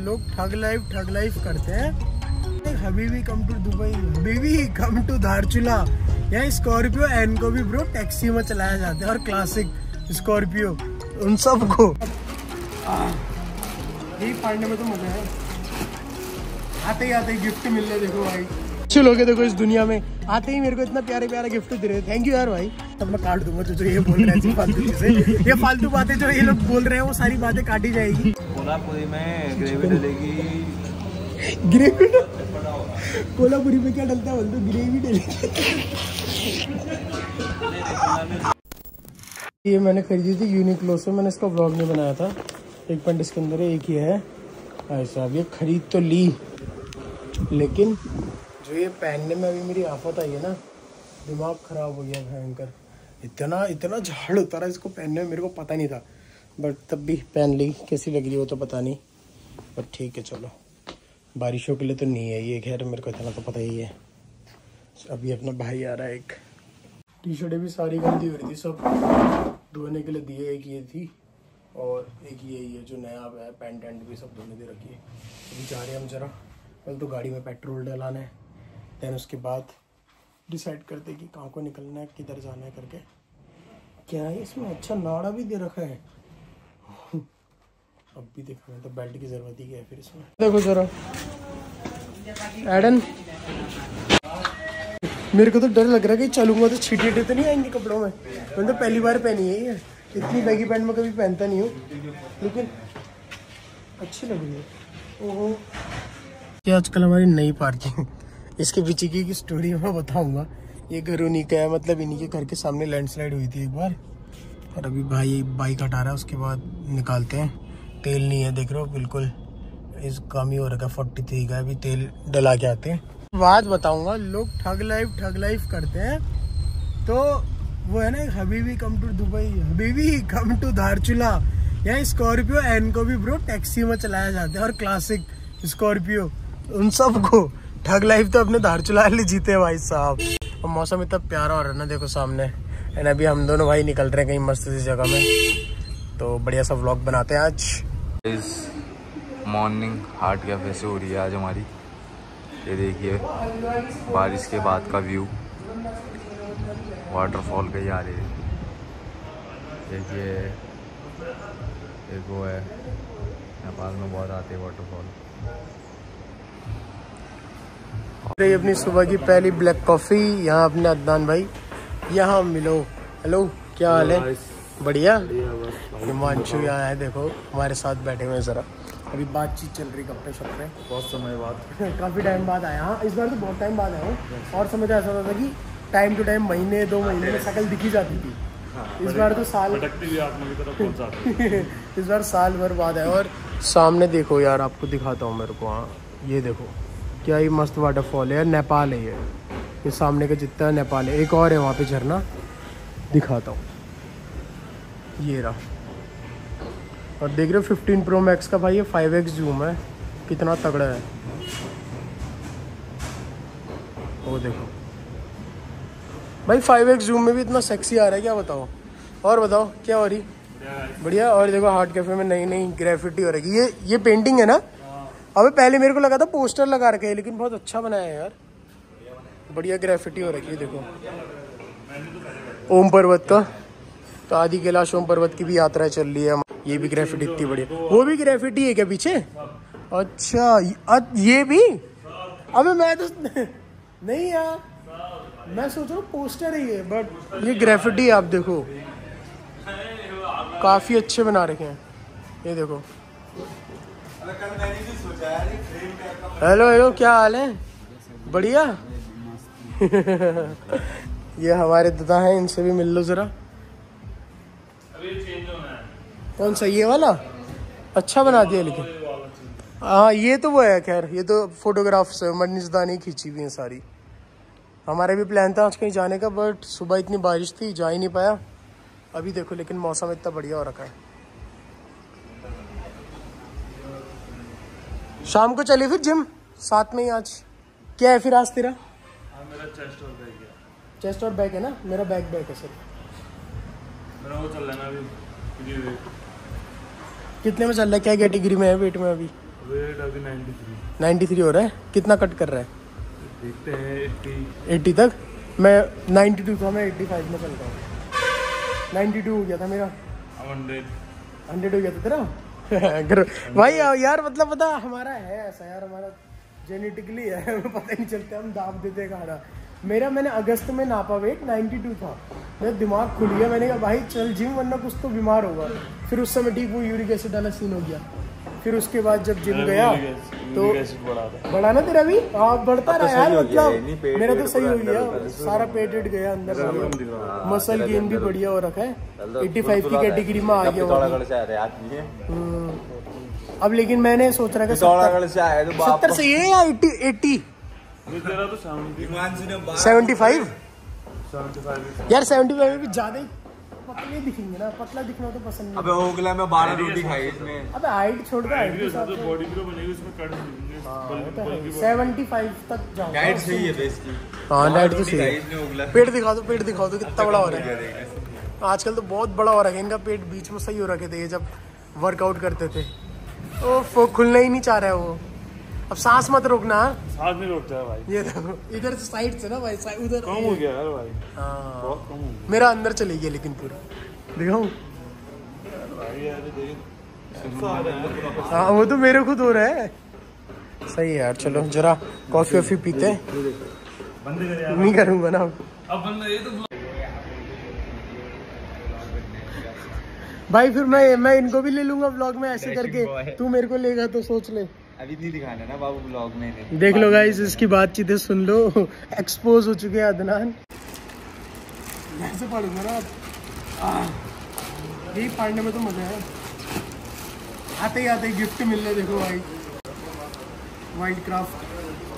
लोग ठग लाइफ करते हैं। हबीबी कम टू दुबई, हबीबी कम टू धारचूला। यहाँ स्कॉर्पियो एन को भी ब्रो टैक्सी में चलाया जाता है और क्लासिक स्कॉर्पियो उन सब को यही फाड़ने में तो मजा है। आते ही गिफ्ट मिल रहे, देखो भाई अच्छे लोग हैं। देखो इस दुनिया में आते ही मेरे को इतना प्यारे गिफ्ट दे रहे हैं। थैंक यू यार भाई। तब मैं काट दूंगा जो ये बोल रहे हैं फालतू चीजें, ये फालतू बातें जो ये लोग बोल रहे हैं वो सारी बातें काटी जाएगी। कोल्हापुरी में ग्रेवी डलेगी। ग्रेवी कोल्हापुरी में क्या डलता है बोल तो ग्रेवी डलेगी। ये मैंने खरीदी थी यूनिक्लो से, मैंने इसका व्लॉग नहीं बनाया था। एक पैंट इसके अंदर है, एक ही है ऐसा। अब ये खरीद तो ली, लेकिन जो ये पहनने में अभी मेरी आफत आई है ना, दिमाग खराब हो गया भयंकर। इतना झाड़ उतारा इसको पहनने में, मेरे को पता नहीं था, बट तब भी पहन ली। कैसी लग रही हो तो पता नहीं, बट ठीक है चलो। बारिशों के लिए तो नहीं है ये, खैर मेरे को इतना तो पता ही है। अभी अपना भाई आ रहा है। एक टी शर्टें भी सारी गंदी हो रही थी, सब धोने के लिए दिए। एक ये थी और एक ये जो नया है पैंट भी सब धोने दे रखी है। अभी जा रहे हैं हम जरा, पहले तो गाड़ी में पेट्रोल डलाना है, देन उसके बाद डिसाइड करते कि कहाँ को निकलना है, किधर जाना है करके। क्या है इसमें, अच्छा नाड़ा भी दे रखा है। अब भी देखो, मैं तो बेल्ट की जरूरत ही है फिर इसमें। देखो जरा एडन, मेरे को तो डर लग रहा है कि चलूंगा तो छींटे तो नहीं आएंगे कपड़ों में। मैंने तो पहली बार पहनी है ये, इतनी बैगी पैंट में कभी पहनता नहीं हूँ, लेकिन अच्छी लग रही है। ओहो, ये आजकल हमारी नई पार्किंग, इसके पीछे की स्टोरी मैं बताऊंगा। ये घर उन्हीं का है, मतलब इन्हीं के घर के सामने लैंडस्लाइड हुई थी एक बार, और अभी भाई बाइक हटा रहा है, उसके बाद निकालते हैं। तेल नहीं है, देख रहे हो, बिल्कुल इस काम ही हो रखा है। 43 का अभी तेल डला के आते हैं। बात बताऊंगा, लोग ठग लाइफ करते हैं। तो वो है ना, हबीबी कम टू दुबई, हबीबी कम टू धारचूला। यहाँ स्कॉर्पियो एन को भी ब्रो टैक्सी में चलाया जाता है और क्लासिक स्कॉर्पियो उन सब को। ठग लाइफ तो अपने धारचूला ले जीते हैं भाई साहब। और मौसम इतना प्यारा हो रहा है ना, देखो सामने। एंड अभी हम दोनों भाई निकल रहे हैं कहीं मस्त सी जगह में, तो बढ़िया सा व्लॉग बनाते हैं आज। इस मॉर्निंग हार्ट कैफे से हो रही है आज हमारी। ये देखिए बारिश के बाद का व्यू, वाटरफॉल कहीं आ रही है। देखिए एक वो है, नेपाल में बहुत आते हैं वाटरफॉल। अपनी सुबह की पहली ब्लैक कॉफी यहाँ अपने अदनान भाई, यहाँ मिलो। हेलो, क्या हाल है? बढ़िया। हिमांशु यहाँ है, देखो हमारे साथ बैठे हुए हैं। जरा अभी बातचीत चल रही, गप्पे शप्पे, बहुत समय बाद काफ़ी टाइम बाद आया। हाँ, इस बार तो बहुत टाइम बाद आया हूँ। और समय तो ऐसा होता था कि टाइम टू टाइम, महीने 2 महीने में शक्ल दिखी जाती थी। इस बार तो साल इस बार साल भर बाद है। और सामने देखो यार, आपको दिखाता हूँ मेरे को। हाँ ये देखो, क्या ही मस्त वाटरफॉल है। नेपाल है ये सामने का जितना नेपाल है। एक और है वहाँ पे झरना, दिखाता हूँ, ये रहा। और देख रहे हो 15 Pro Max का भाई ये 5x जूम है, कितना तगड़ा है। वो देखो भाई, 5x जूम में भी इतना सेक्सी आ रहा है, क्या बताओ। और बताओ क्या हो रही? बढ़िया। और देखो हार्ट कैफे में नई ग्रेफिटी हो रही है। ये पेंटिंग है ना? अबे पहले मेरे को लगा था पोस्टर लगा रखे है, लेकिन बहुत अच्छा बनाया है यार, बढ़िया ग्रेफिटी हो रखी है। देखो ओम पर्वत का, तो आदि कैलाश ओम पर्वत की भी यात्रा चल रही है। ये भी ग्रेफिटी इतनी बढ़िया। वो भी ग्रेफिटी है क्या पीछे? अच्छा ये भी। अबे मैं तो नहीं यार, मैं सोच रहा हूँ पोस्टर है ये, बट ये ग्रेफिटी है। आप देखो काफी अच्छे बना रखे हैं, ये देखो। हेलो, क्या हाल है? बढ़िया। ये हमारे दादा हैं, इनसे भी मिल लो जरा। कौन सा, ये वाला? अच्छा बना दिया, लेकिन हाँ ये तो वो है। खैर ये तो फोटोग्राफ्स मनीषदा ने खींची हुई हैं सारी। हमारे भी प्लान था आज कहीं जाने का, बट सुबह इतनी बारिश थी, जा ही नहीं पाया। अभी देखो लेकिन मौसम इतना बढ़िया हो रखा है। शाम को चले फिर जिम साथ में ही। आज क्या है फिर आज तेरा? मेरा चेस्ट और बैक है। चेस्ट और बैक है ना? मेरा बैक है सर। मेरा वो चल रहा है ना अभी। कितने में चल रहा है? क्या कैटेगरी में है वेट में अभी? वेट अभी 93 हो रहा है। कितना कट कर रहा है? देखते हैं 80 तक। मैं 92 था, मैं 85 में चलता हूँ। 92 हो गया था मेरा। 100 हो गया था तेरा। भाई यार मतलब पता हमारा है ऐसा यार, हमारा जेनेटिकली है, पता ही नहीं चलता, हम दाब देते हैं खाना। मैंने अगस्त में नापा वेट 92 था। मेरा दिमाग खुल गया, मैंने कहा भाई चल जिम वरना कुछ तो बीमार होगा। फिर उस समय ठीक वो यूरिक एसिड वाला सीन हो गया। फिर उसके बाद जब जिम गया तो बढ़ा ना तेरा भी। हाँ बढ़ता रहा यार, मतलब मेरा तो सही हो गया, सारा पेट गया अंदर, मसल गेन भी बढ़िया हो रखा है। 85 की कैटेगरी में आ गया। अब लेकिन मैंने सोच रहा है 70 से ये या 80 75 यार 75 में भी ज्यादा ही पतले दिखेंगे ना, पतला दिखना तो पसंद नहीं। अबे ओगला में 12 रोटी खाई इसमें। अबे हाइट छोड़ दे, हाइट के साथ बॉडी ग्रो बनेगी उसमें कट देंगे। 75 तक जाऊंगा। डाइट सही है बेस की। हां डाइट तो सही है। पेट दिखा दो कितना बड़ा हो रहा है। आजकल तो बहुत बड़ा हो रहा है इनका पेट। बीच में सही हो रखे थे ये जब वर्कआउट करते थे। वो खुलना ही नहीं चाह रहा है वो। अब सांस मत रोकना। सांस नहीं रोकता है भाई। ये देखो इधर से साइड से ना भाई, उधर कम हो गया यार भाई। हाँ बहुत कम हो गया। मेरा अंदर चले गया लेकिन पूरा दिखाऊं। हाँ वो तो मेरे खुद हो रहा है। सही है यार, चलो जरा कॉफी वॉफी पीते हैं। बंद कर यार। नहीं करूंगा ना अब बंद। ये तो भाई फिर मैं इनको भी ले लूंगा व्लॉग में ऐसे करके। तू मेरे को लेगा तो सोच ले। अभी नहीं दिखाना ना बाबू ब्लॉग में। देख लो गाइस, इसकी बातचीतें सुन लो। एक्सपोज हो चुके हैं अदनान। ऐसे पढ़ूंगा ना यही पढ़ने में तो मजा है। आते ही गिफ्ट मिल रहे देखो भाई, वाइल्ड क्राफ्ट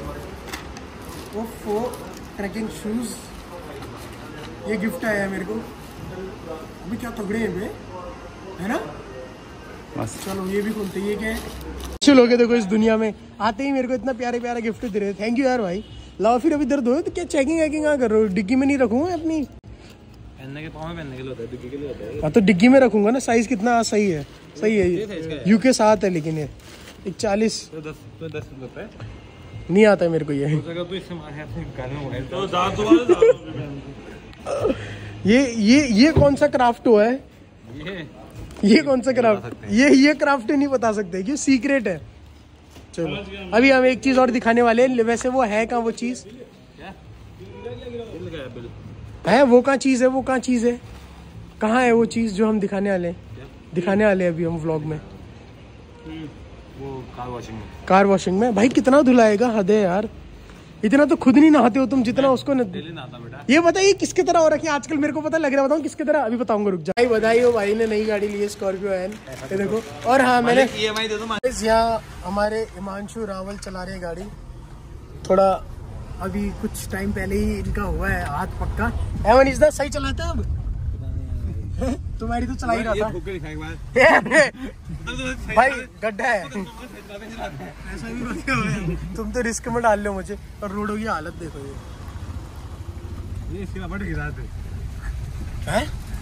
वो ट्रैकिंग शूज। ये गिफ्ट आया है मेरे को। अभी क्या तगड़े हैं है ना। चलो ये भी खोलते। ये क्या है? अच्छे लोग हैं देखो इस दुनिया में, आते ही मेरे को इतना प्यारे प्यारा गिफ्ट दे रहे हैं। थैंक यू यार भाई। लाओ फिर अभी दर्द हो तो क्या चेकिंग वैकिंग कर रहे हो? डिग्गी में नहीं रखूंगा अपनी? पहनने के पाँव में पहनने के लिए होता है, डिग्गी के लिए होता है। हाँ तो डिग्गी में रखूंगा ना। साइज कितना सही है? सही है। यूके 7 है लेकिन ये 40 नहीं आता है मेरे को ये। ये कौन सा क्राफ्ट हुआ है? ये कौन सा क्राफ्ट? ये क्राफ्ट नहीं बता सकते क्यों, सीक्रेट है। चलो अभी हम एक चीज और दिखाने वाले हैं। वैसे वो है कहाँ वो चीज है? वो कहाँ चीज है? वो कहाँ चीज है? कहाँ है वो चीज जो हम दिखाने वाले हैं अभी हम व्लॉग में? वो कार वॉशिंग में। भाई कितना धुलाएगा, हद है यार। इतना तो खुद नहीं नहाते हो तुम जितना उसको बेटा। ये बताइए किसके तरह हो रखी है आजकल? मेरे को पता लग रहा है, बताऊँ किसके तरह? अभी बताऊंगा, रुक जाओ। बधाई हो, भाई ने नई गाड़ी ली है स्कॉर्पियो एन। ये देखो। और हाँ मैंने EMI दे दो। यहाँ हमारे हिमांशु रावल चला रहे हैं गाड़ी। थोड़ा अभी कुछ टाइम पहले ही इनका हुआ है हाथ पक्का। एवन इज द सही चलाते हैं अब? तुम्हारी तो चला ही रहा था भाई, गड्ढा है ऐसा भी। तुम तो रिस्क में डाल लो मुझे। और रोडों की हालत देखो ये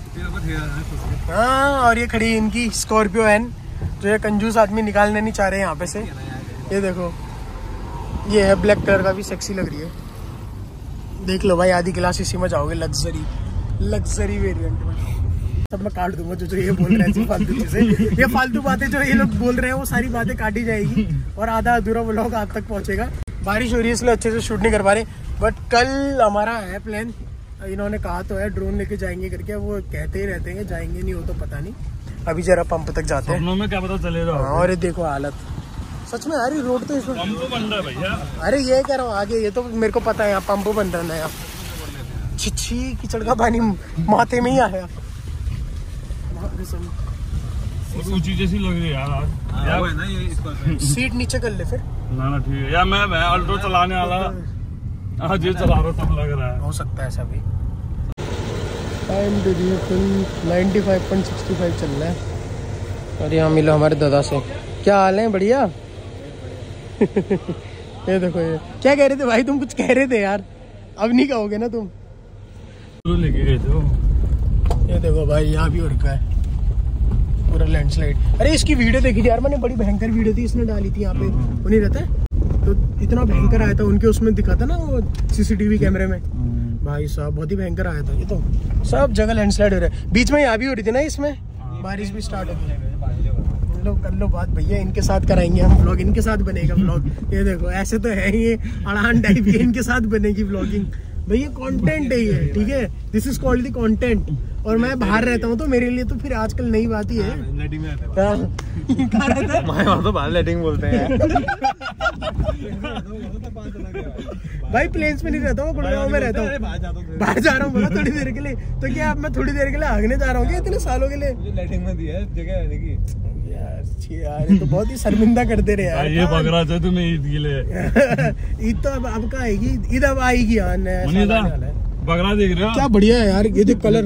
हाँ। और ये खड़ी इनकी स्कॉर्पियो एन, जो ये कंजूस आदमी निकालने नहीं चाह रहे यहाँ पे से। ये देखो ये है ब्लैक कलर का, भी सेक्सी लग रही है। देख लो भाई, आधी क्लास इसी में जाओगे, लग्जरी वेरिएंट में। सब मैं काट दूंगा जो ये बोल रहे हैं फालतू चीजें। ये फालतू बातें जो ये लोग बोल रहे हैं वो सारी बातें काटी जाएगी और आधा अधूरा व्लॉग आप तक पहुंचेगा। बारिश हो रही है इसलिए अच्छे से शूट नहीं कर पा रहे, बट कल हमारा है प्लान। इन्होंने कहा तो है ड्रोन लेके जाएंगे करके, वो कहते ही रहते हैं, जाएंगे नहीं हो तो पता नहीं। अभी जरा पंप तक जाते हैं। में क्या पता चलेगा। और ये देखो हालत सच में, अरे रोड तो इसमें पंप बन रहा है भैया। अरे ये कह रहा हूँ आगे, ये तो मेरे को पता है यहाँ पंप बन रहा है नया। छिछी कीचड़ का पानी माथे में ही आया। ऊंची जैसी लग रही है यार यार ना ये। सीट नीचे कर ले फिर। ना ठीक है यार। मैं अल्टो चलाने वाला आज ये चला रहा तब लग रहा है। हो सकता है ऐसा भी। टाइम 95.65 चल रहा है। और यहाँ मिलो हमारे दादा से। क्या हाल है? बढ़िया। ये देखो, ये क्या कह रहे थे भाई? तुम कुछ कह रहे थे यार, अब नहीं कहोगे ना तुम? लेके गए थे। ये देखो भाई यहाँ भी हो रखा है। पूरा लैंडस्लाइड। अरे इसकी वीडियो देखी थी यार मैंने, बड़ी भयंकर वीडियो थी इसने डाली थी यहाँ पे, वो नहीं रहता है तो इतना भयंकर आया था उनके उसमें दिखा था ना वो सीसीटीवी कैमरे में, भाई साहब बहुत ही भयंकर आया था। ये तो सब जगह लैंडस्लाइड हो रहा है, बीच में यहाँ भी हो रही थी ना, इसमें बारिश भी स्टार्ट हो गई। कर लो बात भैया, इनके साथ कराएंगे हम व्लॉग, इनके साथ बनेगा व्लॉग। ये देखो ऐसे तो है ये अड़ान टाइप के, इनके साथ बनेगी व्लॉगिंग भैया, कंटेंट है ये, ठीक है, this is called the content. और मैं बाहर रहता हूँ तो मेरे लिए तो फिर आजकल नई बात ही है। तो बाहर लेटिंग बोलते हैं भाई प्लेन्स में नहीं रहता हूँ, गुड़गांव में रहता हूँ, बाहर जा रहा हूँ बोला थोड़ी देर के लिए, तो क्या अब मैं थोड़ी देर के लिए भागने जा रहा हूँ क्या इतने सालों के लिए? लेटिंग में दिया है जगह रहने की यार ये तो बहुत ही शर्मिंदा करते रहे यार। ये बकरा था तुम्हें ईद के लिए। ईद तो अब का आएगी, ईद अब आएगी यार, बकरा देख रहे हो क्या बढ़िया है यार, ये देख कलर।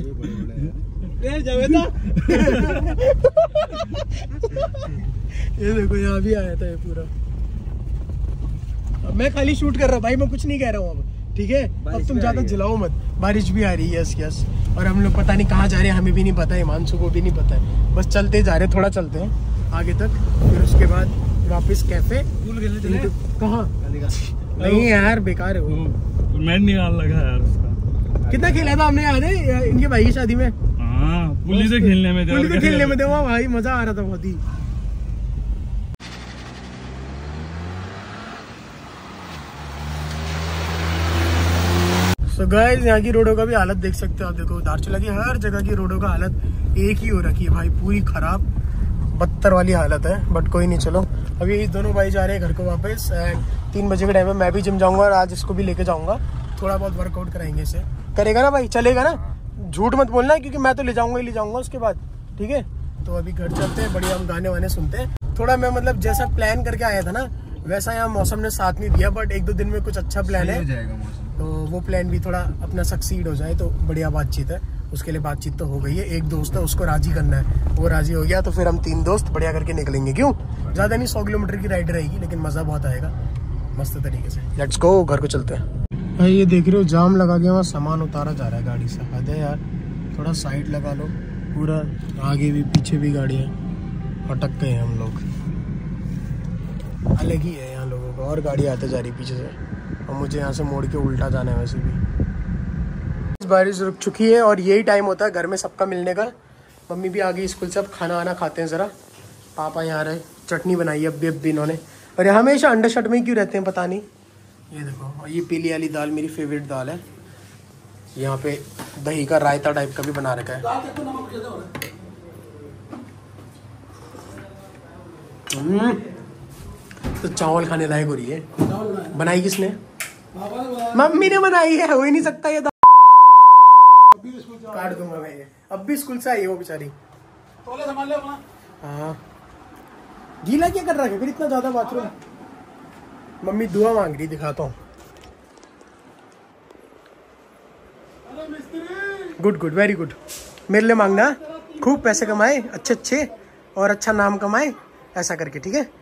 ये देखो यहाँ भी आया था ये पूरा। अब मैं खाली शूट कर रहा हूँ भाई, मैं कुछ नहीं कह रहा हूँ अब, ठीक है? अब तुम ज्यादा जलाओ मत, बारिश भी आ रही है। Yes yes. और हम लोग पता नहीं कहाँ जा रहे हैं, हमें भी नहीं पता है, हिमांशु को भी नहीं पता है, बस चलते जा रहे हैं, थोड़ा चलते हैं आगे तक, फिर उसके बाद वापस कैफे। कहाँ? नहीं यार बेकार है वो, मैं निकाल लगा यार उसका। कितना खेला था हमने, याद है इनके भाई की शादी में? हाँ पुली से खेलने में, पुली से खेलने में थे वहाँ भाई, मजा आ रहा था बहुत ही। तो गाइस यहाँ की रोडों का भी हालत देख सकते हो आप, देखो धारचूला की हर जगह की रोडों का हालत एक ही हो रखी है भाई, पूरी खराब बदतर वाली हालत है। बट कोई नहीं, चलो अभी दोनों भाई जा रहे हैं घर को वापस। 3 बजे के टाइम में मैं भी जिम जाऊंगा और आज इसको भी लेके जाऊंगा, थोड़ा बहुत वर्कआउट कराएंगे इसे। करेगा ना भाई, चलेगा ना, झूठ मत बोलना क्योंकि मैं तो ले जाऊंगा ही ले जाऊंगा उसके बाद, ठीक है? तो अभी घर चलते हैं, बढ़िया हम गाने वाने सुनते हैं। थोड़ा मैं मतलब जैसा प्लान करके आया था ना वैसा यहाँ मौसम ने साथ नहीं दिया, बट 1-2 दिन में कुछ अच्छा प्लान है तो वो प्लान भी थोड़ा अपना सक्सीड हो जाए तो बढ़िया बातचीत है। उसके लिए बातचीत तो हो गई है, एक दोस्त है उसको राजी करना है, वो राजी हो गया तो फिर हम 3 दोस्त बढ़िया करके निकलेंगे। क्यों? ज्यादा नहीं, 100 किलोमीटर की राइड रहेगी लेकिन मजा बहुत आएगा मस्त तरीके से। लेट्स गो, घर को चलते हैं भाई। ये देख रहे हो जाम लगा के वहाँ सामान उतारा जा रहा है गाड़ी से, हद है यार, थोड़ा साइड लगा लो। पूरा आगे भी पीछे भी गाड़ियाँ, अटक गए हम लोग, अलग ही है यहाँ लोगों का। और गाड़ी आते जा रही पीछे से, और मुझे यहाँ से मोड़ के उल्टा जाना है वैसे भी। बारिश रुक चुकी है और यही टाइम होता है घर में सबका मिलने का। मम्मी भी आ गई स्कूल से, अब खाना वाना खाते हैं ज़रा। पापा यहाँ रहे, चटनी बनाई है अब भी इन्होंने। और ये हमेशा अंडर शर्ट में ही क्यों रहते हैं पता नहीं। ये देखो, ये पीली वाली दाल मेरी फेवरेट दाल है। यहाँ पे दही का रायता टाइप का भी बना रखा है। तो चावल खाने लायक हो रही है। बनाई किसने? मम्मी ने बनाई है, हो ही नहीं सकता ये। काट दूंगा मैं ये, अब भी स्कूल से आई है वो बेचारी। हाँ, गीला क्या कर रहा है फिर इतना ज्यादा बाथरूम? मम्मी दुआ मांग रही, दिखाता हूँ। Good good, very good. मेरे लिए मांगना, खूब पैसे कमाए अच्छे अच्छे और अच्छा नाम कमाए, ऐसा करके, ठीक है?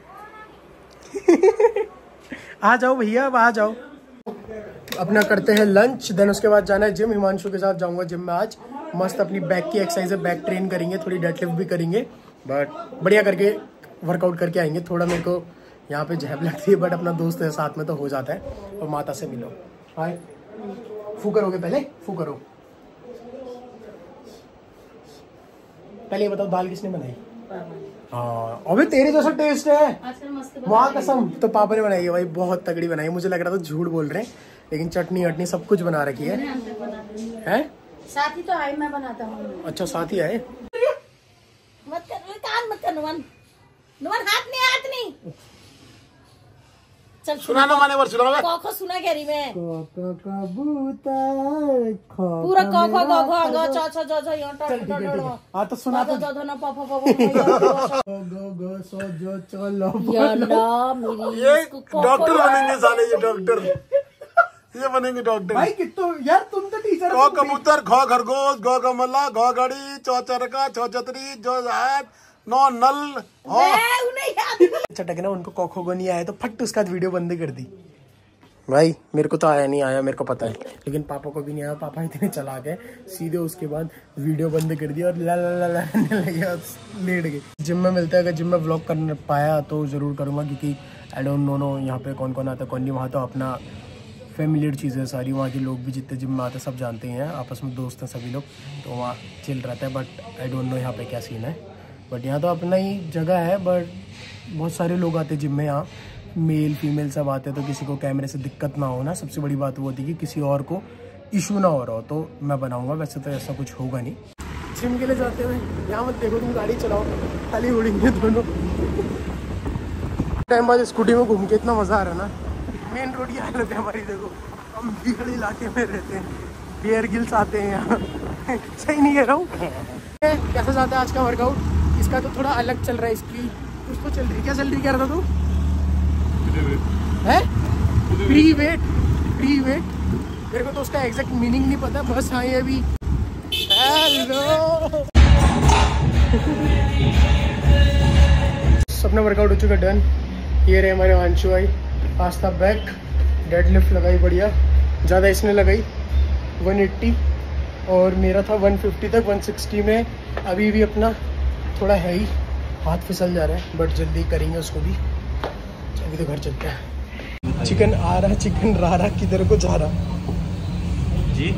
आ जाओ भैया, अब आ जाओ। अपना करते हैं लंच, देन उसके बाद जाना है जिम। हिमांशु के साथ जाऊंगा जिम में आज। मस्त अपनी बैक की एक्सरसाइज है, बैक ट्रेन करेंगे, थोड़ी डेडलिफ्ट भी करेंगे, बट बढ़िया करके वर्कआउट करके आएंगे। थोड़ा मेरे को यहाँ पे झेप लगती है, बट अपना दोस्त है साथ में तो हो जाता है। और माता से मिलो, हाय। फू करोगे पहले? फू करो पहले। ये बताओ दाल किसने बनाई? हाँ, अबे तेरे जैसा टेस्ट है वहाँ कसम। तो पापा ने बनाई है भाई, बहुत तगड़ी बनाई। मुझे लग रहा था झूठ बोल रहे हैं, लेकिन चटनी वटनी सब कुछ बना रखी है। हैं? साथ ही तो आए, मैं बनाता हूँ। अच्छा साथ ही आए। मत कर, कान मत कर नुमान, नुमान हाथ नहीं। चल सुनाना माने वर सुनाना। कॉको सुना कह रही मैं। कॉको कबूतर पूरा कॉको कॉको ग च छ ज छ य हाँ तो सुना तो। ज न प फ फ गो गो सो जो चलो। या ना मेरी ये डॉक्टर बनेंगे साले, ये डॉक्टर, ये बनेंगे डॉक्टर भाई। कितो यार, तुम तो टीचर। गो कबूतर, घो खरगोश, गो कमला, घो घड़ी, चौ चरका, छो छतरी, जो जात, नो नल। उन्हें याद चटक ना, उनको कोखो को नहीं आया तो फट उसका वीडियो बंद कर दी। भाई मेरे को तो आया नहीं आया, मेरे को पता है, लेकिन पापा को भी नहीं आया। पापा इतने चला गए, सीधे उसके बाद वीडियो बंद कर दिया और ला ला ला लाने लगे और लेट गए। जिम में मिलता है, अगर जिम में व्लॉग कर पाया तो ज़रूर करूँगा, क्योंकि आई डोंट नो यहाँ पे कौन कौन आता है कौन नहीं। वहाँ तो अपना फेमिलियर चीज़ें सारी, वहाँ के लोग भी जितने जिम में आते हैं सब जानते हैं, आपस में दोस्त हैं सभी लोग, तो वहाँ चिल रहता है। बट आई डोंट नो यहाँ पे क्या सीन है। बट यहाँ तो अपना ही जगह है, बट बहुत सारे लोग आते हैं जिम में, यहाँ मेल फीमेल सब आते हैं, तो किसी को कैमरे से दिक्कत ना हो ना। सबसे बड़ी बात वो होती है कि किसी और को इशू ना हो रहा हो, तो मैं बनाऊँगा। वैसे तो ऐसा कुछ होगा नहीं। जिम के लिए जाते हुए यहाँ मत देखो, तुम गाड़ी चलाओ, खाली उड़ेंगे दोनों। टाइम बाद स्कूटी में घूम के इतना मज़ा आ रहा है ना। मेन रोड की हालत है हमारी, देखो हम बिगड़ इलाके में रहते हैं, बियर गिल्स आते हैं यहाँ। सही नहीं कह रहा हूँ। कैसा जाता है आज का वर्कआउट? इसका तो थोड़ा अलग चल रहा है, इसकी कुछ तो चल रही है। क्या चल रही कह रहा था तू? है प्री वेट, प्री वेट। मेरे को तो उसका एग्जैक्ट मीनिंग नहीं पता, बस हाँ ये भी। हेलो सबने वर्कआउट हो चुका डन। ये रहे हमारे अंशु भाई, आस्था बैक, डेडलिफ्ट लगाई बढ़िया, ज़्यादा इसने लगाई 180 और मेरा था 150 तक। 160 में अभी भी अपना थोड़ा है ही, हाथ फिसल जा रहा है, बट जल्दी करेंगे उसको भी। अभी तो घर चलते हैं। चिकन आ रहा, चिकन रहा, किधर को जा रहा जी।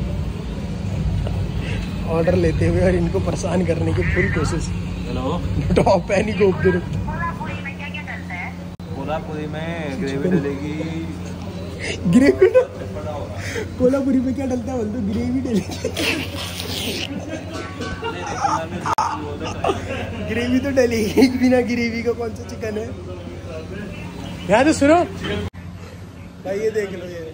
ऑर्डर लेते हुए और इनको परेशान करने की पूरी कोशिश। हेलो, टॉप पैनी को कोल्हापुरी में ग्रेवी डलेगी। ग्रेवी कोल्हापुरी में क्या डलता है बोल तो? ग्रेवी डलेगी। ग्रेवी तो डलेगी, बिना ग्रेवी का कौन सा चिकन है? यार तो सुनो भाई, ये देख लो, ये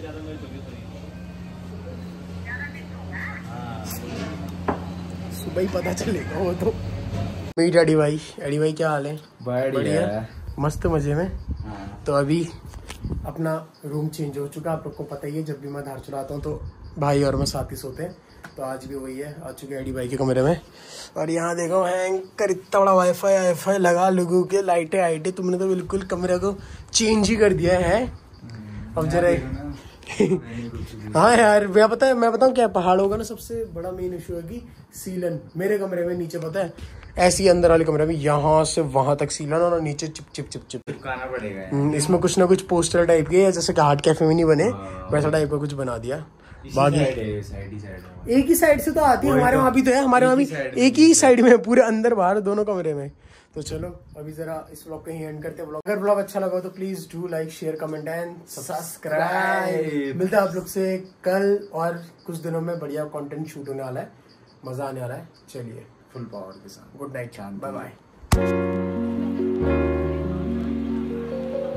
सुबह ही पता चलेगा वो तो। मेरी एडी भाई, एडी भाई क्या हाल है? बढ़िया, मस्त मजे में। तो अभी अपना रूम चेंज हो चुका, आप लोग को पता ही है, जब भी मैं धार चलाता हूँ तो भाई और मैं साथ ही सोते हैं, तो आज भी वही है। आ चुके एडी भाई के कमरे में और यहाँ देखो हैंकर इतना बड़ा वाईफाई लगा, लोगों के लाइटें आइटें, तुमने तो बिल्कुल कमरे को चेंज ही कर दिया है। अब जरा हाँ यार, मैं बताऊँ क्या पहाड़ों का ना सबसे बड़ा मेन इशू है कि सीलन मेरे कमरे में नीचे, पता है ऐसी अंदर वाले कमरे में यहाँ से वहां तक सीलन और नीचे चिप चिप चिप चिप चिपकाना पड़ेगा। इसमें कुछ ना कुछ पोस्टर टाइप के, जैसे कि हार्ड कैफे में नहीं बने वैसा टाइप का कुछ बना दिया। बाकी एक ही साइड से तो आती है, हमारे वहाँ भी तो है, हमारे वहाँ भी एक ही साइड में, पूरे अंदर बाहर दोनों कमरे में। तो चलो अभी जरा इस व्लॉग को ही एंड करते हैं। अगर व्लॉग अच्छा लगा तो please do like share comment and subscribe. मिलते हैं आप लोग से कल और कुछ दिनों में, बढ़िया कंटेंट शूट होने वाला है, मजा आने वाला है। चलिए फुल पावर के साथ। Good night, bye bye.